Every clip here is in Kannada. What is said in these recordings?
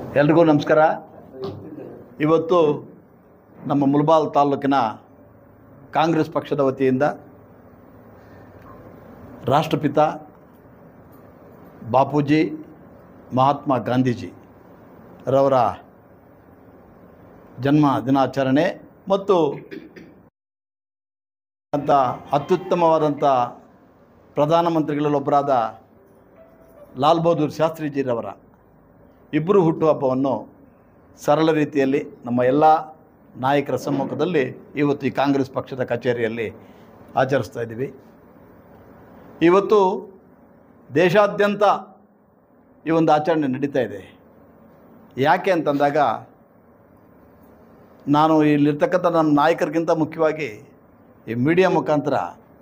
ಎಲ್ರಿಗೂ ನಮಸ್ಕಾರ. ಇವತ್ತು ನಮ್ಮ ಮುಳಬಾಲ್ ತಾಲೂಕಿನ ಕಾಂಗ್ರೆಸ್ ಪಕ್ಷದ ವತಿಯಿಂದ ರಾಷ್ಟ್ರಪಿತ ಬಾಪೂಜಿ ಮಹಾತ್ಮ ಗಾಂಧೀಜಿ ರವರ ಜನ್ಮ ದಿನಾಚರಣೆ ಮತ್ತು ಅಂತ ಅತ್ಯುತ್ತಮವಾದಂಥ ಪ್ರಧಾನಮಂತ್ರಿಗಳಲ್ಲೊಬ್ಬರಾದ ಲಾಲ್ ಬಹದ್ದೂರ್ ಶಾಸ್ತ್ರಿಜಿರವರ ಇಬ್ಬರು ಹುಟ್ಟುಹಬ್ಬವನ್ನು ಸರಳ ರೀತಿಯಲ್ಲಿ ನಮ್ಮ ಎಲ್ಲ ನಾಯಕರ ಸಮ್ಮುಖದಲ್ಲಿ ಇವತ್ತು ಈ ಕಾಂಗ್ರೆಸ್ ಪಕ್ಷದ ಕಚೇರಿಯಲ್ಲಿ ಆಚರಿಸ್ತಾ ಇದ್ದೀವಿ. ಇವತ್ತು ದೇಶಾದ್ಯಂತ ಈ ಒಂದು ಆಚರಣೆ ನಡೀತಾ ಇದೆ. ಯಾಕೆ ಅಂತಂದಾಗ ನಾನು ಇಲ್ಲಿರ್ತಕ್ಕಂಥ ನನ್ನ ನಾಯಕರಿಗಿಂತ ಮುಖ್ಯವಾಗಿ ಈ ಮೀಡಿಯಾ ಮುಖಾಂತರ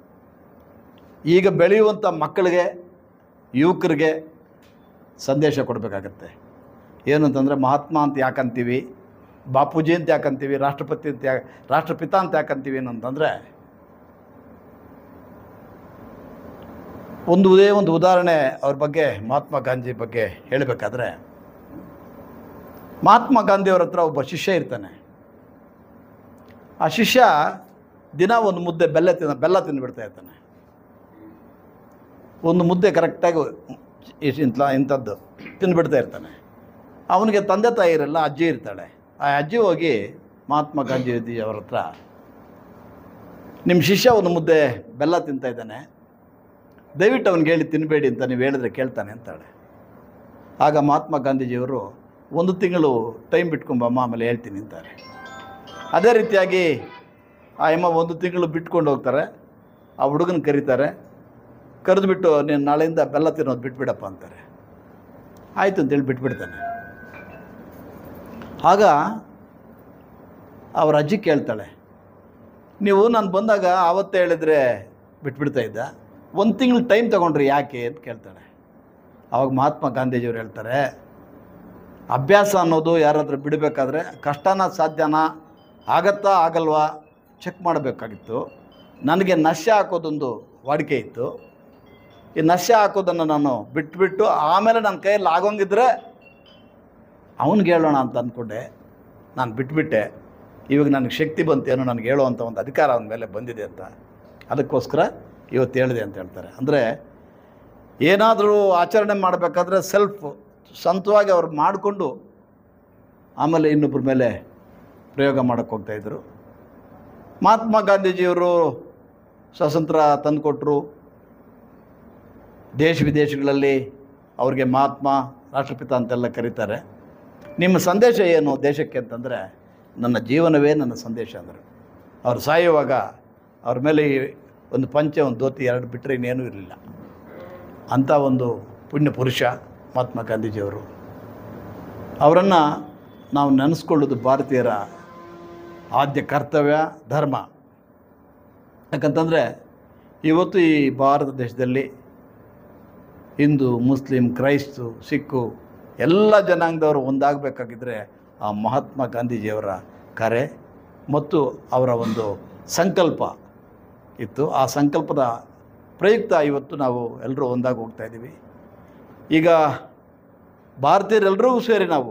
ಈಗ ಬೆಳೆಯುವಂಥ ಮಕ್ಕಳಿಗೆ, ಯುವಕರಿಗೆ ಸಂದೇಶ ಕೊಡಬೇಕಾಗತ್ತೆ. ಏನು ಅಂತಂದರೆ ಮಹಾತ್ಮ ಅಂತ ಯಾಕಂತೀವಿ, ಬಾಪೂಜಿ ಅಂತ ಯಾಕಂತೀವಿ, ರಾಷ್ಟ್ರಪಿತ ಅಂತ ಯಾಕಂತೀವಿ ಏನಂತಂದರೆ ಒಂದು ಉದಾಹರಣೆ ಅವ್ರ ಬಗ್ಗೆ, ಮಹಾತ್ಮ ಗಾಂಧಿ ಬಗ್ಗೆ ಹೇಳಬೇಕಾದ್ರೆ, ಮಹಾತ್ಮ ಗಾಂಧಿಯವ್ರ ಹತ್ರ ಒಬ್ಬ ಶಿಷ್ಯ ಇರ್ತಾನೆ. ಆ ಶಿಷ್ಯ ದಿನ ಒಂದು ಮುದ್ದೆ ಬೆಲ್ಲ ತಿಂದುಬಿಡ್ತಾ ಇರ್ತಾನೆ. ಒಂದು ಮುದ್ದೆ ಕರೆಕ್ಟಾಗಿ ಇಂಥದ್ದು ತಿಂದುಬಿಡ್ತಾ ಇರ್ತಾನೆ. ಅವನಿಗೆ ತಂದೆ ತಾಯಿ ಇರಲ್ಲ, ಅಜ್ಜಿ ಇರ್ತಾಳೆ. ಆ ಅಜ್ಜಿ ಹೋಗಿ ಮಹಾತ್ಮ ಗಾಂಧೀಜಿ ಅವರ ಹತ್ರ, ನಿಮ್ಮ ಶಿಷ್ಯ ಒಂದು ಮುದ್ದೆ ಬೆಲ್ಲ ತಿಂತಾ ಇದ್ದಾನೆ, ದಯವಿಟ್ಟು ಅವ್ನಿಗೆ ಹೇಳಿ ತಿನ್ನಬೇಡಿ ಅಂತ ನೀವು ಹೇಳಿದ್ರೆ ಕೇಳ್ತಾನೆ ಅಂತಾಳೆ. ಆಗ ಮಹಾತ್ಮ ಗಾಂಧೀಜಿಯವರು 1 ತಿಂಗಳು ಟೈಮ್ ಬಿಟ್ಕೊಂಬಮ್ಮ, ಆಮೇಲೆ ಹೇಳ್ತೀನಿ ಅಂತಾರೆ. ಅದೇ ರೀತಿಯಾಗಿ ಆ ಅಮ್ಮ 1 ತಿಂಗಳು ಬಿಟ್ಕೊಂಡು ಹೋಗ್ತಾರೆ. ಆ ಹುಡುಗನ ಕರೀತಾರೆ. ಕರೆದುಬಿಟ್ಟು ನೀನು ನಾಳೆಯಿಂದ ಬೆಲ್ಲ ತಿನ್ನೋದು ಬಿಟ್ಬಿಡಪ್ಪ ಅಂತಾರೆ. ಆಯಿತು ಅಂತೇಳಿ ಬಿಟ್ಬಿಡ್ತಾನೆ. ಆಗ ಅವ್ರ ಅಜ್ಜಿ ಕೇಳ್ತಾಳೆ, ನೀವು ನಾನು ಬಂದಾಗ ಆವತ್ತೇ ಹೇಳಿದರೆ ಬಿಟ್ಬಿಡ್ತಾ ಇದ್ದ, 1 ತಿಂಗಳು ಟೈಮ್ ತೊಗೊಂಡ್ರಿ ಯಾಕೆ ಅಂತ ಕೇಳ್ತಾಳೆ. ಆವಾಗ ಮಹಾತ್ಮ ಗಾಂಧೀಜಿಯವ್ರು ಹೇಳ್ತಾರೆ, ಅಭ್ಯಾಸ ಅನ್ನೋದು ಯಾರಾದರೂ ಬಿಡಬೇಕಾದ್ರೆ ಕಷ್ಟನ ಸಾಧ್ಯನಾ, ಆಗತ್ತಾ ಆಗಲ್ವಾ ಚೆಕ್ ಮಾಡಬೇಕಾಗಿತ್ತು. ನನಗೆ ನಶ್ಯ ಹಾಕೋದೊಂದು ವಾಡಿಕೆ ಇತ್ತು. ಈ ನಶ್ಯ ಹಾಕೋದನ್ನು ನಾನು ಬಿಟ್ಬಿಟ್ಟು ಆಮೇಲೆ ನನ್ನ ಕೈಯಲ್ಲಿ ಆಗೋಂಗಿದ್ರೆ ಅವನಿಗೆ ಹೇಳೋಣ ಅಂತ ಅಂದ್ಕೊಂಡೆ. ನಾನು ಬಿಟ್ಬಿಟ್ಟೆ. ಇವಾಗ ನನಗೆ ಶಕ್ತಿ ಬಂತೇನೋ, ನನಗೆ ಹೇಳೋವಂಥ ಒಂದು ಅಧಿಕಾರ ಅವನ ಮೇಲೆ ಬಂದಿದೆ ಅಂತ, ಅದಕ್ಕೋಸ್ಕರ ಇವತ್ತು ಹೇಳಿದೆ ಅಂತ ಹೇಳ್ತಾರೆ. ಅಂದರೆ ಏನಾದರೂ ಆಚರಣೆ ಮಾಡಬೇಕಾದ್ರೆ ಸ್ವಂತವಾಗಿ ಅವ್ರು ಮಾಡಿಕೊಂಡು ಆಮೇಲೆ ಇನ್ನೊಬ್ಬರ ಮೇಲೆ ಪ್ರಯೋಗ ಮಾಡೋಕ್ಕೆ ಹೋಗ್ತಾಯಿದ್ರು. ಮಹಾತ್ಮ ಗಾಂಧೀಜಿಯವರು ಸ್ವಾತಂತ್ರ್ಯ ತಂದುಕೊಟ್ರು. ದೇಶ ವಿದೇಶಗಳಲ್ಲಿ ಅವ್ರಿಗೆ ಮಹಾತ್ಮ, ರಾಷ್ಟ್ರಪಿತ ಅಂತೆಲ್ಲ ಕರೀತಾರೆ. ನಿಮ್ಮ ಸಂದೇಶ ಏನು ದೇಶಕ್ಕೆ ಅಂತಂದರೆ, ನನ್ನ ಜೀವನವೇ ನನ್ನ ಸಂದೇಶ ಅಂದರು. ಅವ್ರು ಸಾಯುವಾಗ ಅವ್ರ ಮೇಲೆ ಒಂದು ಪಂಚೆ, ಒಂದು ಧೋತಿ 2 ಬಿಟ್ಟರೆ ಇನ್ನೇನೂ ಇರಲಿಲ್ಲ. ಅಂಥ ಒಂದು ಪುಣ್ಯ ಪುರುಷ ಮಹಾತ್ಮ ಗಾಂಧೀಜಿಯವರು. ಅವರನ್ನು ನಾವು ನೆನೆಸ್ಕೊಳ್ಳೋದು ಭಾರತೀಯರ ಆದ್ಯ ಕರ್ತವ್ಯ, ಧರ್ಮ. ಯಾಕಂತಂದರೆ ಇವತ್ತು ಈ ಭಾರತ ದೇಶದಲ್ಲಿ ಹಿಂದೂ, ಮುಸ್ಲಿಂ, ಕ್ರೈಸ್ತು, ಸಿಕ್ಕು ಎಲ್ಲ ಜನಾಂಗದವರು ಒಂದಾಗಬೇಕಾಗಿದ್ದರೆ ಆ ಮಹಾತ್ಮ ಗಾಂಧೀಜಿಯವರ ಕರೆ ಮತ್ತು ಅವರ ಒಂದು ಸಂಕಲ್ಪ ಇತ್ತು. ಆ ಸಂಕಲ್ಪದ ಪ್ರಯುಕ್ತ ಇವತ್ತು ನಾವು ಎಲ್ಲರೂ ಒಂದಾಗಿ ಹೋಗ್ತಾಯಿದ್ದೀವಿ. ಈಗ ಭಾರತೀಯರೆಲ್ಲರೂ ಸೇರಿ ನಾವು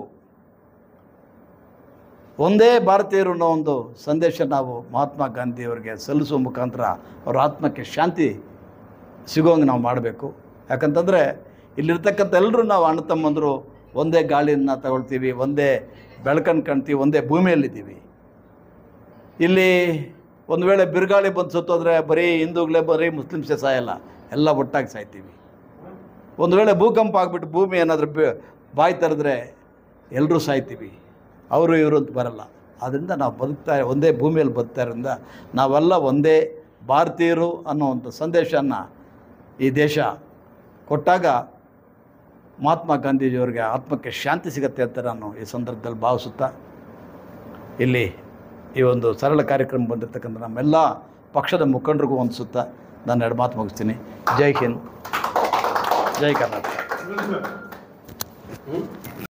ಒಂದೇ ಭಾರತೀಯರು ಅನ್ನೋ ಒಂದು ಸಂದೇಶ ನಾವು ಮಹಾತ್ಮ ಗಾಂಧಿಯವರಿಗೆ ಸಲ್ಲಿಸುವ ಮುಖಾಂತರ ಅವರ ಆತ್ಮಕ್ಕೆ ಶಾಂತಿ ಸಿಗೋಂಗೆ ನಾವು ಮಾಡಬೇಕು. ಯಾಕಂತಂದರೆ ಇಲ್ಲಿರ್ತಕ್ಕಂಥ ಎಲ್ಲರೂ ನಾವು ಅಣ್ಣ ತಮ್ಮಂದರು ಒಂದೇ ಗಾಳಿಯನ್ನು ತಗೊಳ್ತೀವಿ, ಒಂದೇ ಬೆಳಕನ್ನು ಕಾಣ್ತೀವಿ, ಒಂದೇ ಭೂಮಿಯಲ್ಲಿದ್ದೀವಿ. ಇಲ್ಲಿ ಒಂದು ವೇಳೆ ಬಿರುಗಾಳಿ ಬಂದು ಸುತ್ತೋದ್ರೆ ಬರೀ ಹಿಂದೂಗಳೇ, ಬರೀ ಮುಸ್ಲಿಮ್ಸೇ ಸಾಯಲ್ಲ, ಎಲ್ಲ ಒಟ್ಟಾಗಿ ಸಾಯ್ತೀವಿ. ಒಂದು ವೇಳೆ ಭೂಕಂಪ ಆಗಿಬಿಟ್ಟು ಭೂಮಿ ಏನಾದರೂ ಬಾಯಿ ತೆರೆದ್ರೆ ಎಲ್ಲರೂ ಸಾಯ್ತೀವಿ, ಅವರು ಇವರು ಅಂತ ಬರಲ್ಲ. ಆದ್ದರಿಂದ ನಾವು ಒಂದೇ ಭೂಮಿಯಲ್ಲಿ ಬದುಕ್ತಾ ಇರೋದ್ರಿಂದ ನಾವೆಲ್ಲ ಒಂದೇ ಭಾರತೀಯರು ಅನ್ನೋವಂಥ ಸಂದೇಶವನ್ನು ಈ ದೇಶ ಕೊಟ್ಟಾಗ ಮಹಾತ್ಮ ಗಾಂಧೀಜಿಯವರಿಗೆ ಆತ್ಮಕ್ಕೆ ಶಾಂತಿ ಸಿಗುತ್ತೆ ಅಂತ ನಾನು ಈ ಸಂದರ್ಭದಲ್ಲಿ ಭಾವಿಸುತ್ತಾ, ಇಲ್ಲಿ ಈ ಒಂದು ಸರಳ ಕಾರ್ಯಕ್ರಮ ಬಂದಿರತಕ್ಕಂಥ ನಮ್ಮೆಲ್ಲ ಪಕ್ಷದ ಮುಖಂಡರಿಗೂ ಹೊಂದಿಸುತ್ತಾ ನಾನು 2 ಮಾತು ಮುಗಿಸ್ತೀನಿ. ಜೈ ಹಿಂದ್, ಜೈ ಕರ್ನಾಟಕ.